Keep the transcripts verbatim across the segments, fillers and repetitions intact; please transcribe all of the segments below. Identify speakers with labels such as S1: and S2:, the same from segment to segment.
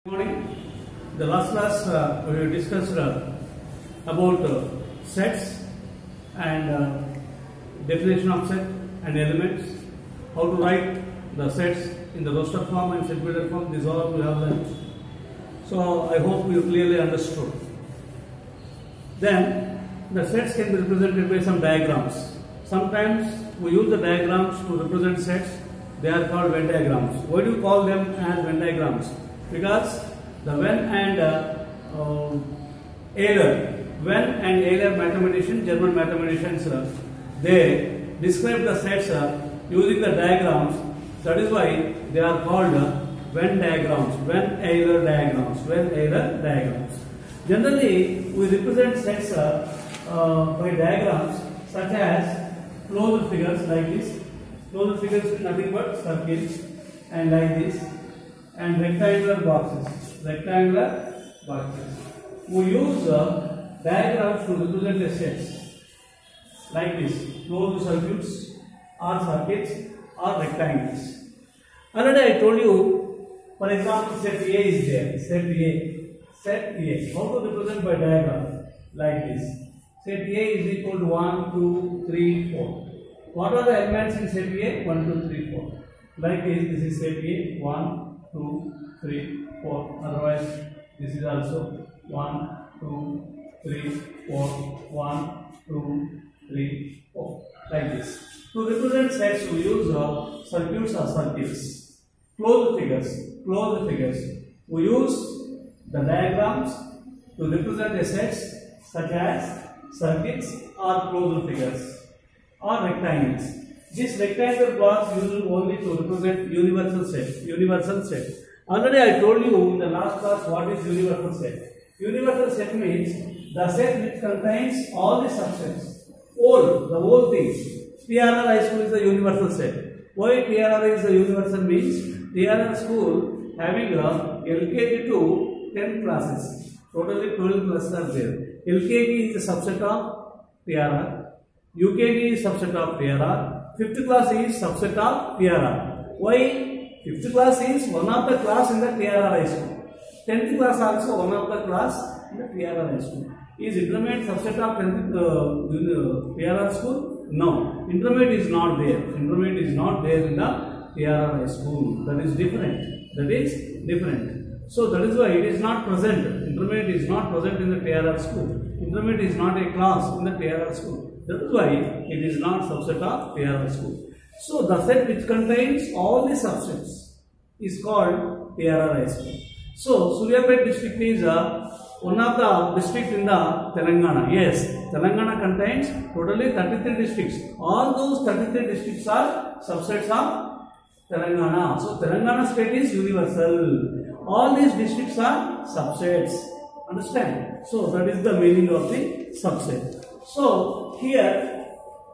S1: Good morning. The last class uh, we discussed uh, about uh, sets and uh, definition of set and elements, how to write the sets in the roster form and set builder form. These all we have learned. So I hope you clearly understood. Then the sets can be represented by some diagrams. Sometimes we use the diagrams to represent sets. They are called Venn diagrams. Why do you call them as Venn diagrams? Because the Venn and uh, uh, Euler, Venn and Euler mathematicians, German mathematicians, uh, they describe the sets uh, using the diagrams. That is why they are called uh, Venn diagrams, Venn Euler diagrams, Venn Euler diagrams. Generally, we represent sets uh, uh, by diagrams such as closed figures like this. Closed figures is nothing but circles and like this, and rectangular boxes, rectangular boxes. We use uh, diagrams to represent the sets like this, closed circuits or circuits or rectangles. Already I told you, for example, set A is there, set A, set A. How to represent by diagram? Like this. Set A is equal to one, two, three, four. What are the elements in set A? one, two, three, four. Like this, this is set A, one, two, three, four. Otherwise, this is also one, two, three, four, one, two, three, four. Like this. To represent sets, we use uh, circuits or circuits. Closed figures, closed figures. We use the diagrams to represent the sets such as circuits or closed figures or rectangles. This rectangular blocks used only to represent universal set. Universal set. Already I told you in the last class what is universal set. Universal set means the set which contains all the subsets. All, the whole things. T R R High School is the universal set. Why T R R is the universal means T R R school having a L K G to ten classes. Totally twelve classes are there. L K G is a subset of T R R. U K G is subset of T R R. Fifth class is subset of T R R. Why? Fifth class is one of the class in the T R R High School. Tenth class also one of the class in the T R R High School. Is intermediate subset of tenth uh, T R R school? No. Intermediate is not there. Intermediate is not there in the T R R High School. That is different. That is different. So that is why it is not present. Intermediate is not present in the T R R school. Intermediate is not a class in the T R R school. That is why it is not subset of T R R school. So the set which contains all the subsets is called T R R High School. So Suryapet district is uh, one of the districts in the Telangana. Yes, Telangana contains totally thirty-three districts. All those thirty-three districts are subsets of Telangana. So Telangana state is universal. All these districts are subsets. Understand? So that is the meaning of the subset. So here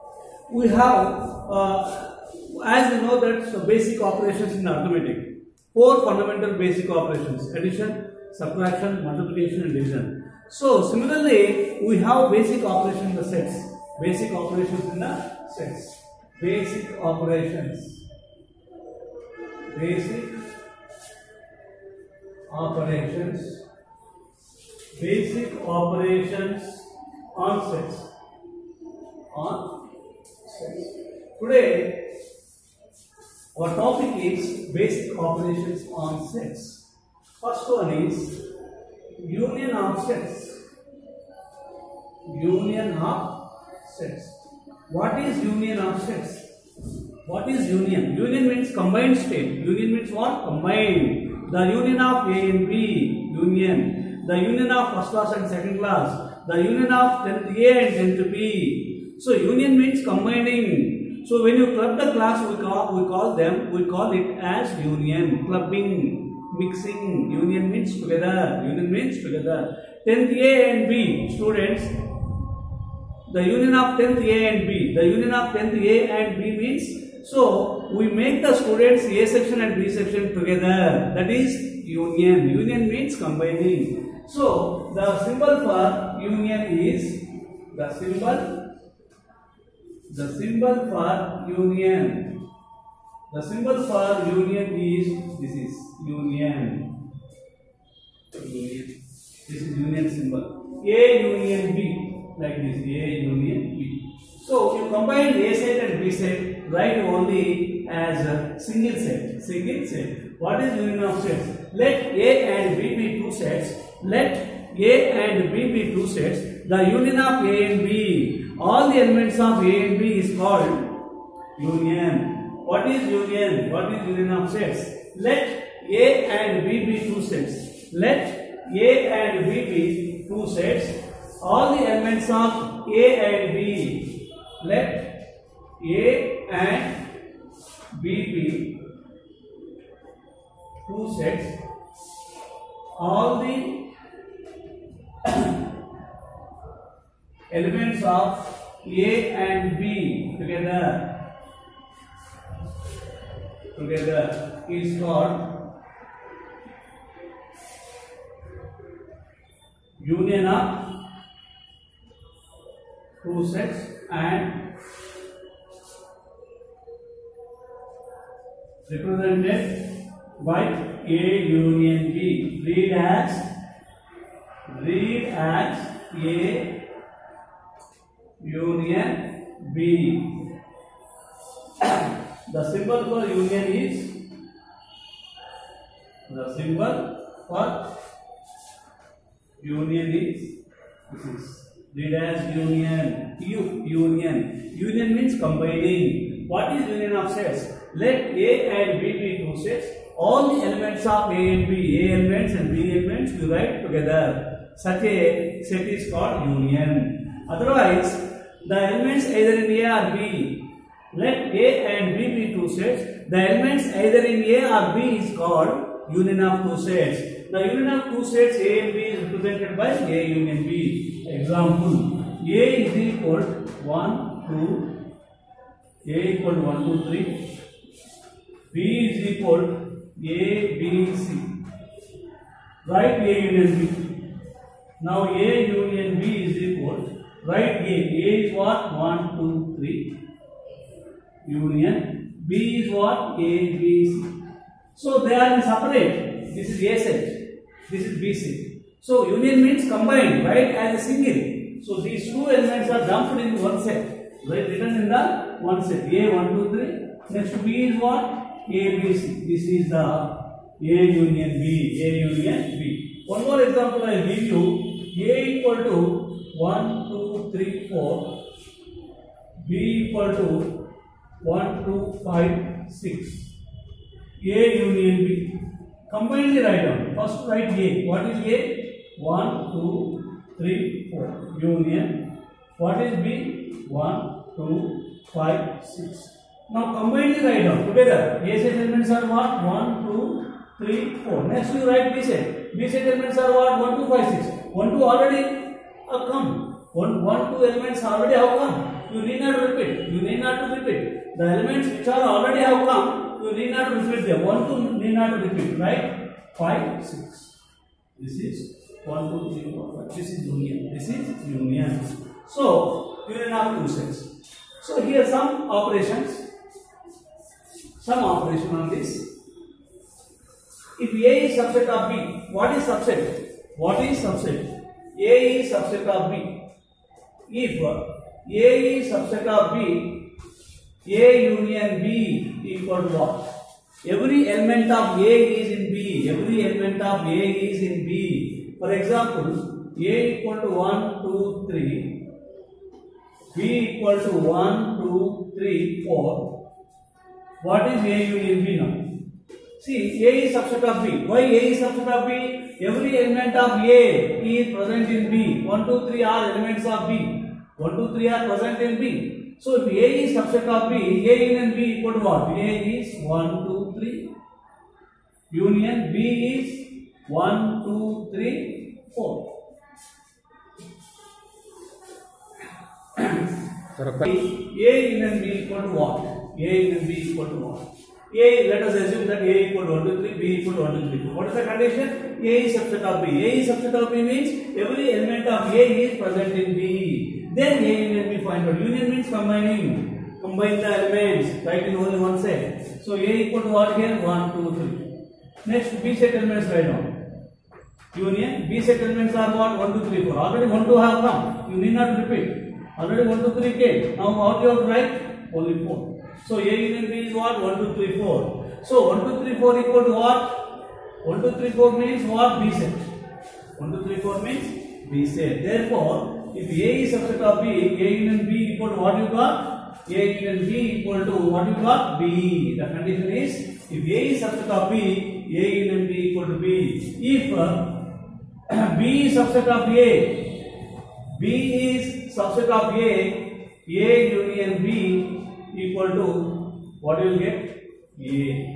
S1: we have, uh, as you know, that so basic operations in arithmetic. Four fundamental basic operations: addition, subtraction, multiplication, and division. So similarly, we have basic operations in the sets. Basic operations in the sets. Basic operations. Basic operations. Basic operations on sets. On sets. Today, our topic is basic operations on sets. First one is union of sets. Union of sets. What is union of sets? What is union? Union means combined state. Union means what? Combined. The union of A and B. Union. The union of first class and second class. The union of tenth A and tenth B. So union means combining. So when you club the class, we call we call them we call it as union. Clubbing, mixing. Union means together. Union means together. tenth A and B students. The union of tenth A and B. The union of tenth A and B means, so we make the students A section and B section together. That is union. Union means combining. So the symbol for union is the symbol. The symbol for union. The symbol for union is this is union. Union. This is union symbol. A union B, like this. A union B. So you combine A set and B set, write only as a single set. Single set. What is union of sets? Let A and B be two sets. Let A and B be two sets. The union of A and B, all the elements of A and B is called union. What is union? What is union of sets? Let A and B be two sets. Let A and B be two sets. All the elements of A and B. Let A and B be two sets. All the elements of A and B together together is called union of two sets and represented by A union B. Read as read as A union B. The symbol for union is the symbol for union is this is read as union. U union. Union means combining. What is union of sets? Let A and B be two sets. All the elements of A and B, A elements and B elements, you write together. Such a set is called union. Otherwise, the elements either in A or B. Let A and B be two sets. The elements either in A or B is called union of two sets. The union of two sets A and B is represented by A union B. Example: A is equal to one, two. A equal to one, two, three. B is equal to A, B, C. Write A union B. Now A union B is equal. Write A. A is what? one, two, three. Union. B is what? A, B, C. So they are in separate. This is A set. This is B set. So union means combined, right? As a single. So these two elements are dumped in one set. Right? Written in the one set. A one, two, three. Next B is what? A, B, C. This is the A union B. A union B. One more example I will give you. A equal to one, two, three, four. B equal to one, two, five, six. A union B. Combine the write down. First write A. What is A? one, two, three, four. Union. What is B? one, two, five, six. Now combine the write down together. A set elements are what? one, two, three, four. Next you write B set. B set elements are what? one, two, five, six. one, two already have come. one, one, two elements already have come. You need not repeat. You need not to repeat. The elements which are already have come, you need not to repeat them. one, two need not to repeat, right? five, six. This is one, two, three, four, five. This is union. This is union. So, union of two sets. So, here some operations. Some operation on this. If A is subset of B, what is subset? What is subset? A is subset of B. If A is subset of B, A union B equal to what? Every element of A is in B. Every element of A is in B. For example, A equal to one, two, three. B equal to one, two, three, four. What is A union B now? See, A is subset of B. Why A is subset of B? Every element of A is present in B. one, two, three are elements of B. one, two, three are present in B. So, if A is subset of B, A union B equal to what? A is one, two, three. Union B is one, two, three, four. A union B equal to what? A union B equal to what? A, let us assume that A equal to one, two, three, B equal to one, two, three, four. What is the condition? A is subset of B. A is subset of B means every element of A is present in B. Then A union B find out. Union means combining. Combine the elements. Write in only one set. So A equal to what here? one, two, three. Next B set elements write down. union. B set elements are what? one, two, three, four. Already one, two have come. You need not repeat. Already one, two, three came. Now how do you have to write? Only four. So A union B is what? one, two, three, four. So one, two, three, four equal to what? one, two, three, four means what? B set. one, two, three, four means B set. Therefore, if A is subset of B, A union B equal to what you got? A union B equal to what you got? B. The condition is, if A is subset of B, A union B equal to B. If uh, B is subset of A, B is subset of A, A union B equal to what you will get? A.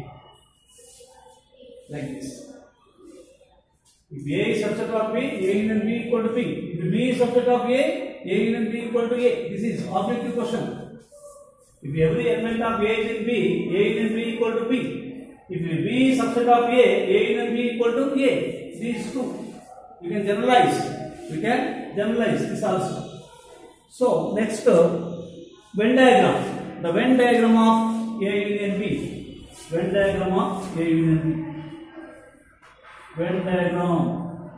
S1: Like this. If A is subset of B, A union B equal to B. If B is subset of A, A union B equal to A. This is objective question. If every element of A is in B, A union B equal to B. If B is subset of A, A union B equal to A. These two. You can generalize. We can generalize this also. So next, uh, Venn diagram. The Venn diagram of A union B. Venn diagram of A union B. Venn diagram.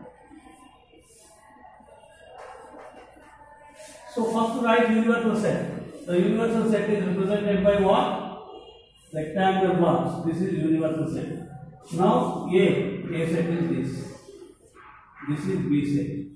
S1: So first write universal set. The universal set is represented by what? Rectangular blocks. This is universal set. Now A, A set is this. This is B set.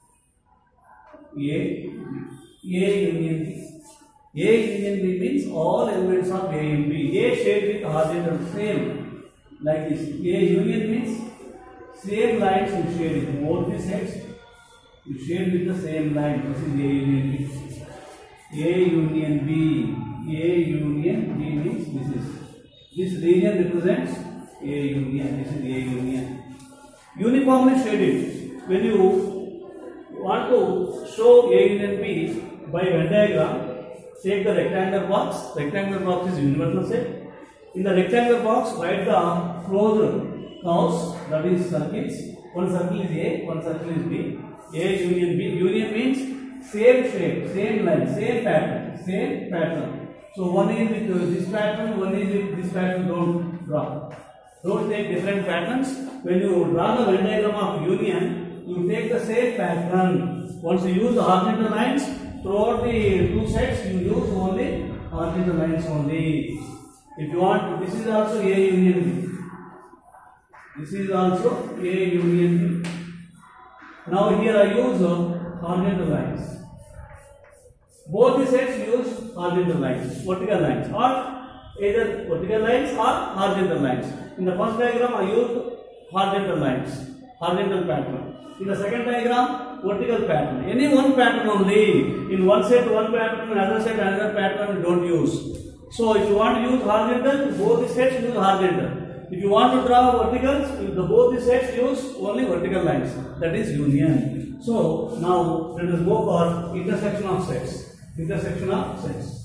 S1: A, A union B. A union B means all elements of A and B. A shared with horizontal, same like this. A union means same lines you share with both the sets. You share with the same line. This is A union B. A union B. A union B means this is. This region represents A union. This is A union. Uniformly shaded. When you want to show A union B by Venn diagram, take the rectangular box. Rectangular box is universal set. In the rectangular box, write the closed curves, that is circles. One circle is A, one circle is B. A union B. Union means same shape, same line, same pattern, same pattern. So one is with this pattern, one is with this pattern. Don't draw. Don't take different patterns. When you draw the Venn diagram of union, you take the same pattern. Once you use the horizontal lines, throughout the two sets, you use only horizontal lines only. If you want, this is also A union B. This is also A union B. Now here I use horizontal lines. Both the sets use horizontal lines, vertical lines, or either vertical lines or horizontal lines. In the first diagram I used horizontal lines, horizontal pattern. In the second diagram, vertical pattern. Any one pattern only. In one set, one pattern, in another set, another pattern, don't use. So if you want to use horizontal, both the sets use horizontal. If you want to draw verticals, the both the sets use only vertical lines. That is union. So now let us go for intersection of sets. Intersection of sets.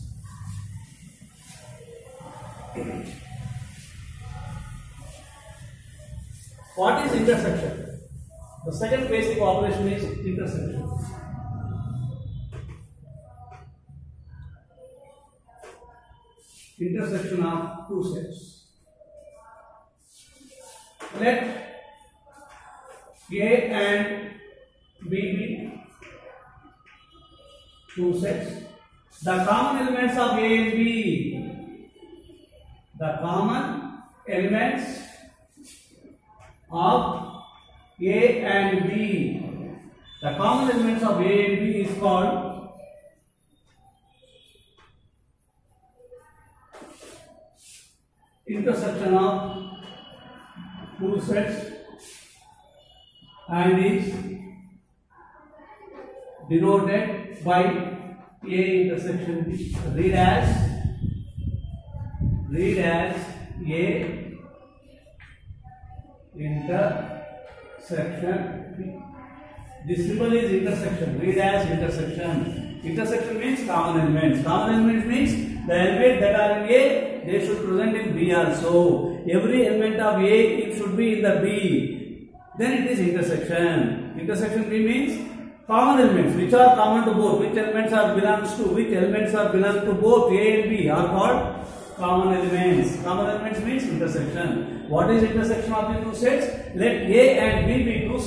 S1: What is intersection? The second basic operation is intersection. Intersection of two sets. Let A and B be two sets. The common elements of A and B. The common elements of A and B. The common elements of A and B is called intersection of two sets and is denoted by A intersection B. Read as read as A intersection B. This symbol is intersection. Read as intersection. Intersection means common elements. Common elements means the elements that are in A, they should present in B also. Every element of A, it should be in the B. Then it is intersection. Intersection B means common elements which are common to both. Which elements are belongs to which elements are belong to both A and B are called common elements. Common elements means intersection. What is intersection of the two sets? Let A and B be two sets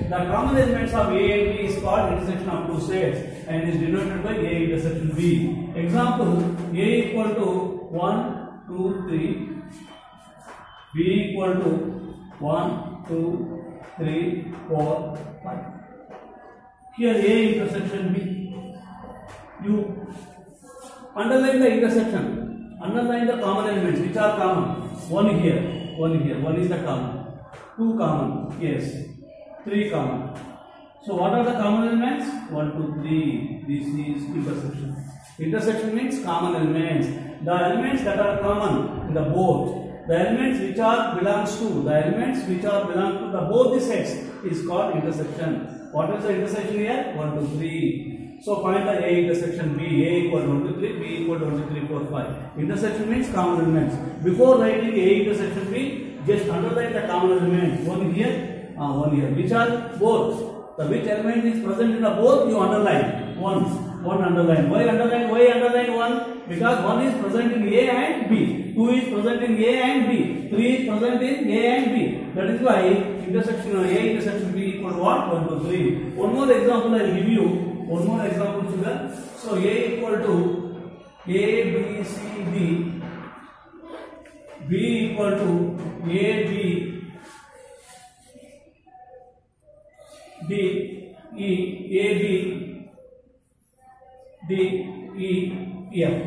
S1: the common elements of A and B is called intersection of two sets and is denoted by A intersection B. Example, A equal to one, two, three, B equal to one, two, three, four, five. Here A intersection B. You underline the intersection, underline the common elements which are common. One here, one here, one is the common. Two common, yes. Three common. So what are the common elements? One, two, three. This is intersection. Intersection means common elements. The elements that are common in the both. The elements which are belongs to the elements which are belong to the both the sets is called intersection. What is the intersection here? One, two, three. So find the A intersection B. A equal to one, two, three. B equal to one, two, three, four, five. Intersection means common elements. Before writing A intersection B, just underline the common elements. One here, uh, one here. Which are both. The which element is present in the both you underline. One, one underline. Why underline? Why underline one? Because one is present in A and B. Two is present in A and B. Three is present in A and B. That is why intersection of A intersection B equal to what? One, two, three. One more example I will give you. One more example, children. So A equal to A, B, C, D. B equal to A, B, D, E, A, B, D, E, F.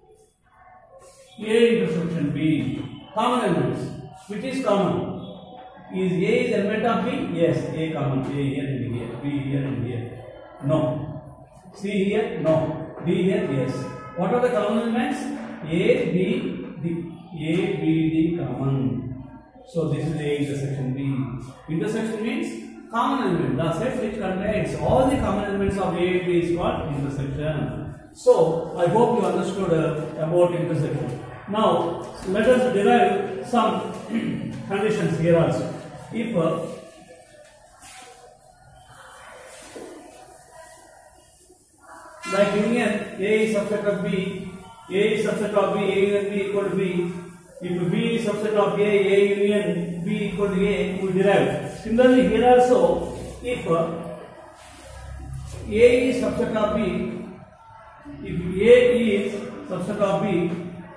S1: A intersection B. Common elements. Which is common? Is A is element of B? Yes, A common. A here and here. B here and here. No. C here? No. D here? Yes. What are the common elements? A, B, D. A, B, D common. So this is A intersection B. Intersection means common element. The set which contains all the common elements of A and B is called intersection. So I hope you understood uh, about intersection. Now let us derive some conditions here also. If uh, like union A is subset of B, A is subset of B, A union B equal to B. If B is subset of A, A union B equal to A, we derive. Similarly, here also, if uh, A is subset of B, if A is subset of B,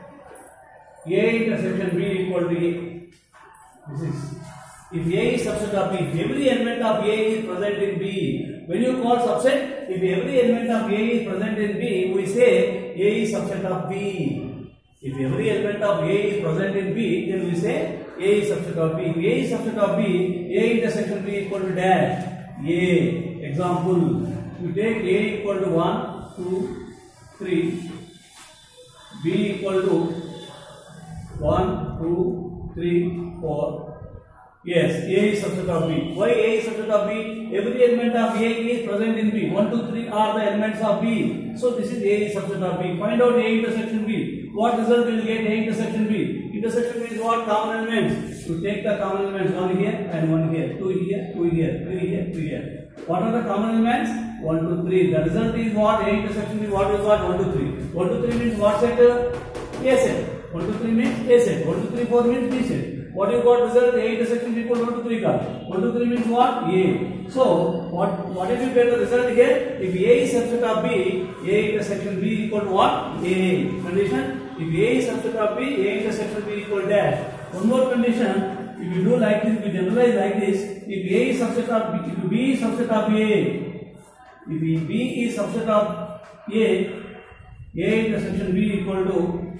S1: A intersection B equal to A. This is if A is subset of B, every element of A is present in B. When you call subset, if every element of A is present in B, we say A is subset of B. If every element of A is present in B, then we say A is subset of B. If A is subset of B, A intersection B equal to dash. A. Example, we take A equal to one, two, three. B equal to one, two, three, four. Yes, A is subset of B. Why A is subset of B? Every element of A is present in B. one, two, three are the elements of B. So this is A is subset of B. Find out A intersection B. What result will get A intersection B? Intersection means what? Common elements. You take the common elements one here and one here, two here, two here, three here, three here. What are the common elements? one, two, three. The result is what? A intersection B. What is what? one, two, three. one, two, three means what set? A set. one, two, three means A set. one, two, three, four means B set. What you got result? A intersection equal to one, two, three. one, two, three means what? A. So what what if you get the result here? If A is subset of B, A intersection B equal to what? A. Condition. If A is subset of B, A intersection B equal dash. One more condition. If you do like this, we generalize like this. If A is subset of B, if B is subset of A, if B is subset of A, A intersection B equal to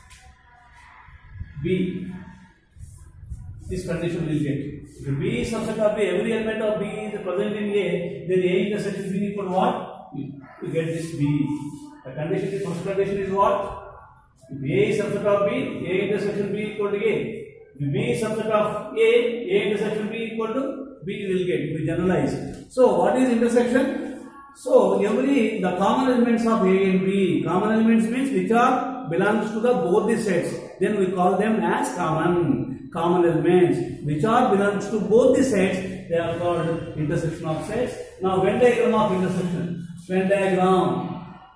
S1: B. This condition will get. If B is subset of A, every element of B is present in A, then A intersection B equal to what? You get this B. The condition is first condition is what? If A is subset of B, A intersection B equal to A. If B is subset of A, A intersection B equal to B will get. If we generalize. So what is intersection? So every the common elements of A and B. Common elements means which are belongs to the both the sets. Then we call them as common. Common elements which are belongs to both the sets, they are called intersection of sets. Now Venn diagram of intersection. Venn diagram.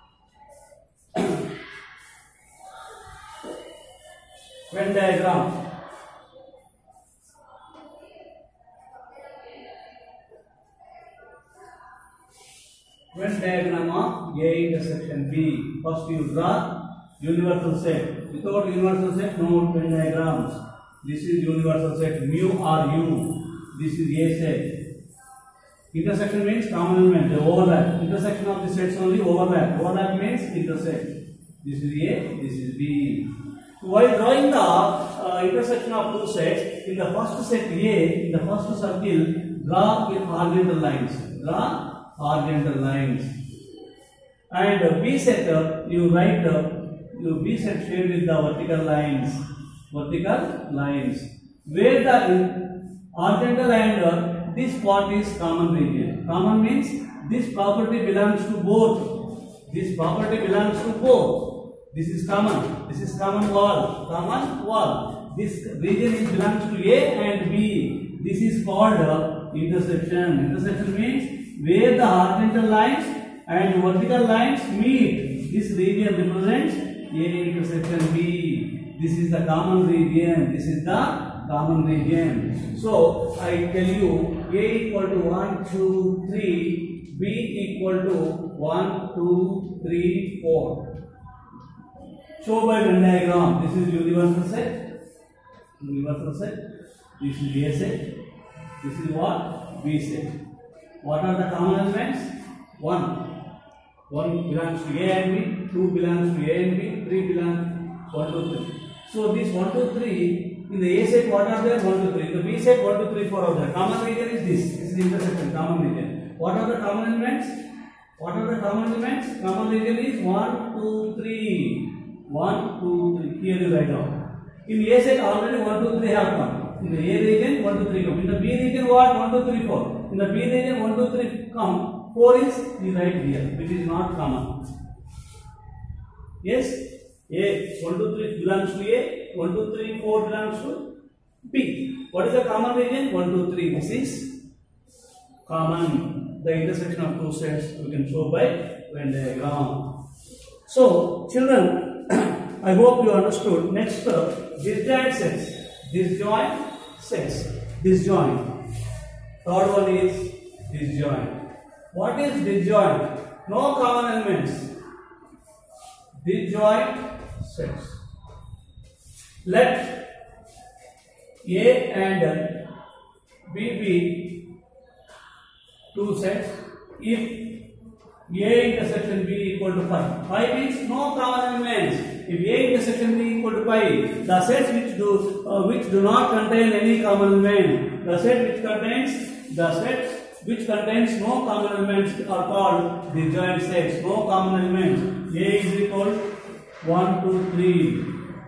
S1: Venn diagram. Venn diagram of A intersection B. First you draw universal set. Without universal set, no Venn diagrams. This is universal set mu or U. This is A set. Intersection means common element, the overlap. Intersection of the sets only overlap. Overlap means intersect. This is A, this is B. While drawing the uh, intersection of two sets, in the first set A, in the first circle, draw with horizontal lines. Draw horizontal lines. And uh, B set, uh, you write uh, you B set shade with the vertical lines. Vertical lines. Where the horizontal and uh, this part is common region. Common means this property belongs to both. This property belongs to both. This is common. This is common wall. Common wall. This region is belongs to A and B. This is called uh, intersection. Intersection means where the horizontal lines and vertical lines meet. This region represents A intersection B. This is the common region. This is the common region. So I tell you A equal to one, two, three, B equal to one, two, three, four. Show by Venn diagram. This is universal set. Universal set. This is A set. This is what? B set. What are the common elements? one. one belongs to A and B. two belongs to A and B. three belongs one, two, three. So this one, two, three, in the A set what are there? one, two, three. In the B set one, two, three, four are there. Common region is this. This is the intersection, common region. What are the common elements? What are the common elements? Common region is one, two, three. one, two, three. Here you write down. In A set already one, two, three have come. In the A region one, two, three come. In the B region what? one, two, three, four. In the B region one, two, three come. four is you write here, which is not common. Yes? A, one, two, three belongs to A, one, two, three, four belongs to B. What is the common region? one, two, three. This is common. The intersection of two sets we can show by Venn diagram. So, children, I hope you understood. Next, uh, disjoint sets. Disjoint sets. Disjoint. Third one is disjoint. What is disjoint? No common elements. Disjoint sets. Let A and B be two sets if A intersection B equal to pi. Pi means no common elements. If A intersection B equal to pi, the sets which do uh, which do not contain any common element, the set which contains the sets which contains no common elements are called disjoint sets. No common elements. A is equal one, two, three.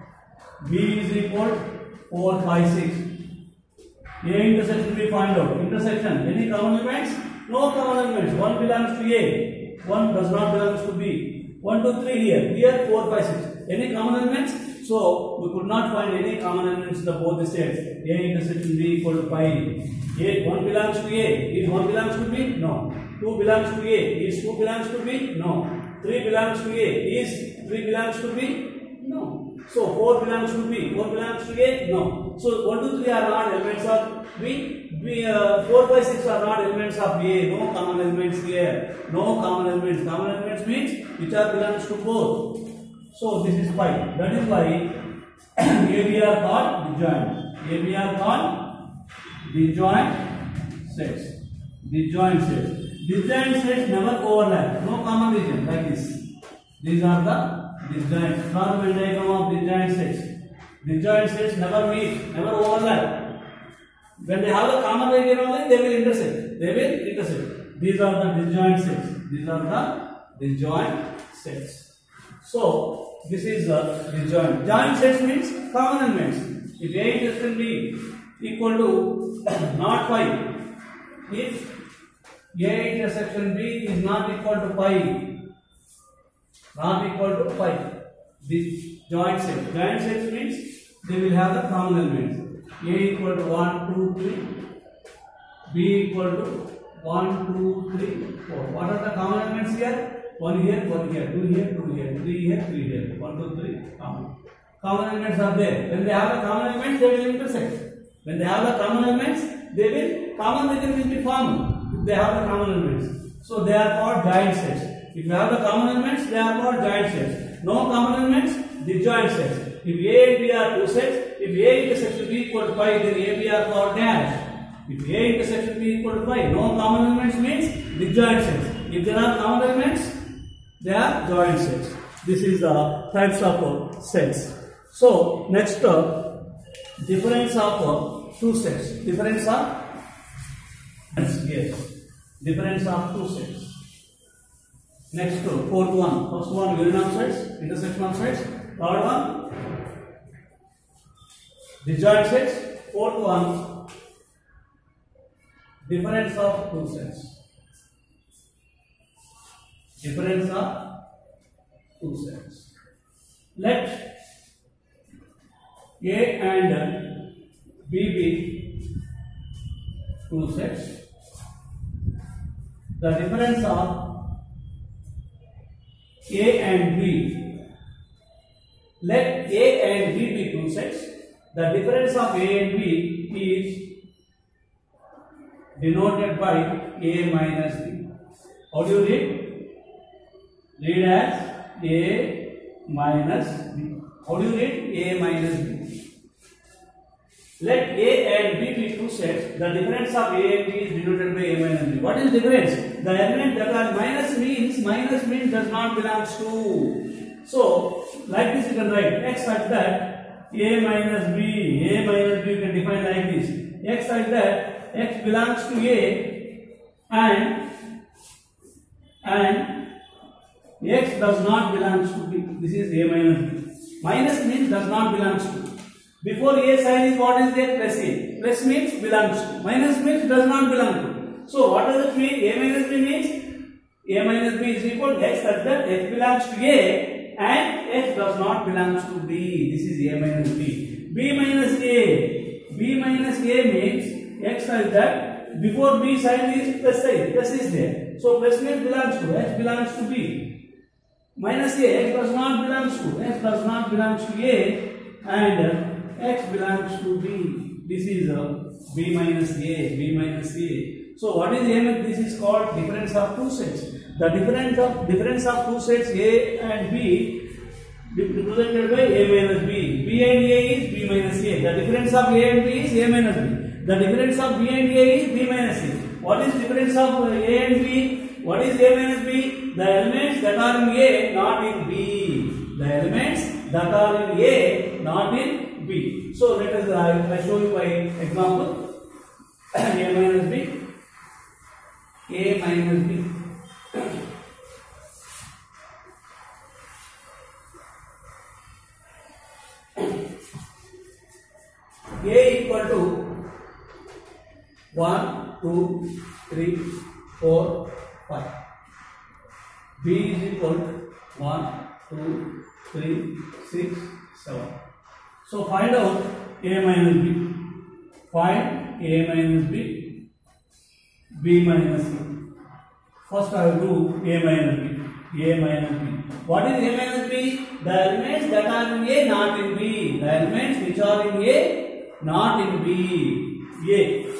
S1: B is equal four, five, six. A intersection B find out. Intersection. Any common elements? No common elements. One belongs to A. One does not belong to B. One, two, three here. Here four, five, six. Any common elements? So we could not find any common elements in the both the sets. A intersection B equal to pi. A one belongs to A. Is one belongs to B? No. Two belongs to A. Is two belongs to B? No. Three belongs to A. Is three belongs to B? No. So four belongs to B. Four belongs to A? No. So one, two, three are not elements of B. B uh, four, five, six are not elements of A. No common elements here. No common elements. Common elements means which are belongs to both. So this is pi. That is why A B are called disjoint. A B are called disjoint sets. Disjoint sets. Disjoint sets never overlap. No common region like this. These are the disjoint. Draw the Venn diagram of disjoint sets. Disjoint sets never meet, never overlap. When they have a common region only, they will intersect. They will intersect. These are the disjoint sets. These are the disjoint sets. So this is a disjoint. Joint sets means common elements. If A intersection B equal to not pi, if A intersection B is not equal to pi, not equal to pi, this joint set. Joint sets means they will have the common elements. A equal to one, two, three. B equal to one, two, three, four. What are the common elements here? One here, one here, two here, two here, three here, three here. One, two, three, common. Common elements are there. When they have the common elements, they will intersect. When they have the common elements, they will common region will be formed. If they have the common elements. So they are called joint sets. If you have the common elements, they are called joint sets. No common elements, disjoint sets. If A and B are two sets, if A intersection B equal to pi, then A, B are called dash. If A intersection B equal to pi, no common elements means disjoint sets. If there are common elements, they are joint sets. This is the types of uh, sets. So next, uh, difference of uh, two sets. Difference of yes, difference of two sets. Next, uh, fourth one. First one, union of sets, intersection of sets. Third one, disjoint sets. Fourth one, difference of two sets. Difference of two sets. Let A and B be two sets. The difference of A and B. Let A and B be two sets. The difference of A and B is denoted by A minus B. How do you read? Read as A minus B. How do you read? A minus B. Let A and B be two sets. The difference of A and B is denoted by A minus B. What is the difference? The element that are minus means, minus means does not belongs to. So, like this you can write x such that A minus B. A minus B you can define like this. X such that x belongs to A and and x does not belongs to B. This is A minus B. Minus means does not belongs to. Before A sign is what is there? Plus A. Plus means belongs to. Minus means does not belong to. So what does it mean? A minus B means A minus B is equal to x such that x belongs to A and x does not belongs to B. This is A minus B. B minus A. B minus A means x such that before B sign is plus sign. Plus is there. So plus means belongs to. X belongs to B. Minus A. X does not belongs to. X does not belongs to A and x belongs to B. This is uh, B minus A. B minus A. So what is A? This is called difference of two sets. The difference of difference of two sets A and B represented by A minus B. B and A is B minus A. The difference of A and B is A minus B. The difference of B and A is B minus A. What is difference of A and B? What is A minus B? The elements that are in A, not in B. The elements that are in A, not in B. So let us I, I show you by example. A minus B. A minus B. A equal to one, two, three, four, five. B is equal to one, two, three, six, seven. So find out A minus B. Find A minus B. B minus C. First I will do A minus B. A minus B. What is A minus B? The elements that are in A, not in B. The elements which are in A, not in B. A.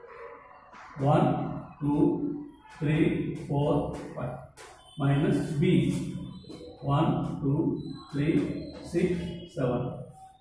S1: one, two, three, four, five. Minus B. one, two, three, six, seven.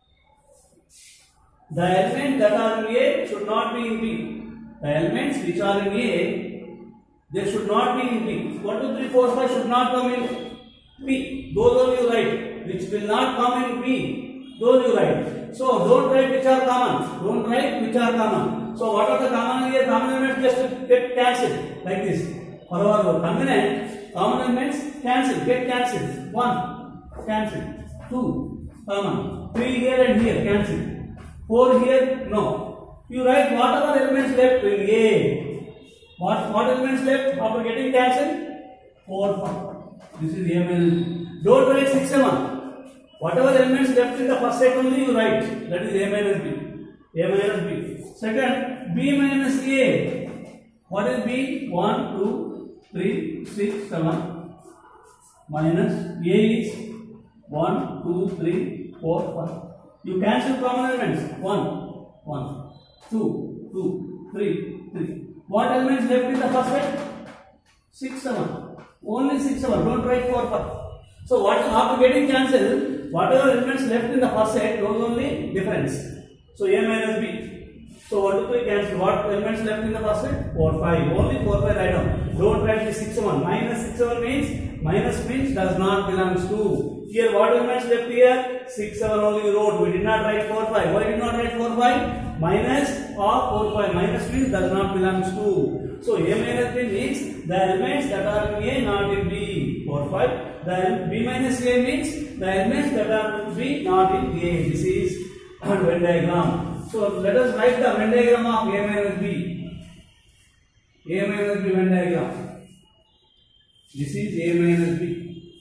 S1: The elements that are in A should not be in B. The elements which are in A, they should not be in B. one, two, three, four, five should not come in B. Those are you write. Which will not come in B. Those you write. So don't write which are common. Don't write which are common. So what are the common here? Common elements just get cancelled like this. For our convenience, common elements cancel, get cancelled. one, cancel. two, common. three here and here, cancel. four here, no. You write whatever elements left in A. What, what elements left after getting cancelled? four, five. This is A minus. Don't write six, seven. Whatever elements left in the first set only you write. That is A minus B. A minus B. Second, B minus A. What is B? one, two, three, six, seven. Minus A is one, two, three, four, five. You cancel common elements. one, one, two, two, three, three. What elements left in the first set? six, seven. Only six, seven. Don't write four, five. So what after getting cancelled, whatever elements left in the first set, those only difference. So A minus B. So one, two, three cancel. What elements left in the first set? four, five. Only four, five write down. Don't write the six, seven. Minus six, seven means, minus means does not belongs to. Here what elements left here? six, seven only we wrote. We did not write four, five. Why did not write four, five? Minus of four, five. Minus means does not belongs to. So A minus B means the elements that are in A not in B. four, five. The B minus A means the elements that are in B not in A. This is a Venn diagram. So let us write the Venn diagram of A minus B. A minus B Venn diagram. This is A minus B.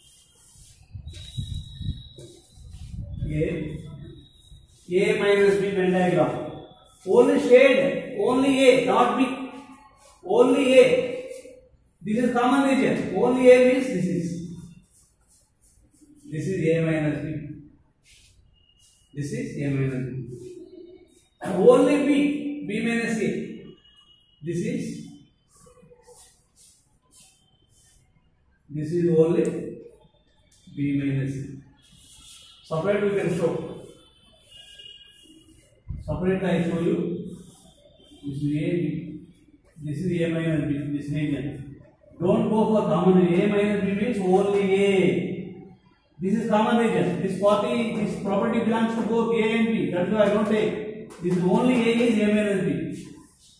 S1: A, A minus B Venn diagram. Only shade, only A, not B. Only A. This is common region. Only A means this is. This is A minus B. This is A minus B. Only B, B minus A. This is. This is only B minus A. Separate we can show. Separate I show you. This is A, B. This is A minus B. This region. Don't go for common. A minus B means only A. This is common region. This forty, this property belongs to both A and B. That's why I don't take. This is only A is A minus B.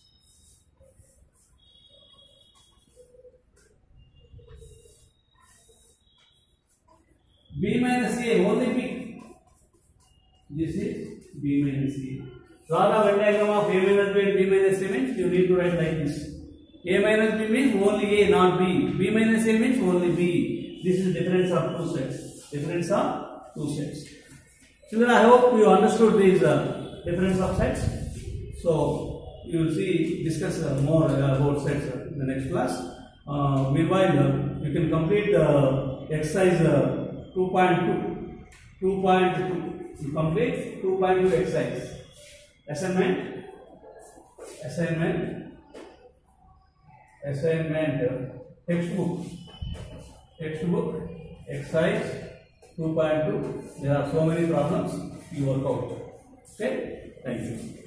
S1: B minus A, only B. This is B minus A. Draw the Venn diagram of A minus B and B minus A means you need to write like this. A minus B means only A, not B. B minus A means only B. This is difference of two sets. Difference of two sets. Children, I hope you understood these uh, difference of sets. So you will see discuss uh, more uh, about sets uh, in the next class. Uh, meanwhile, uh, you can complete the uh, exercise uh, two point two. two point two. You complete two point two exercise. Assignment. Assignment. Assignment. Uh, textbook. Textbook. Exercise two point two. There are so many problems. You work out. Okay. Thank you.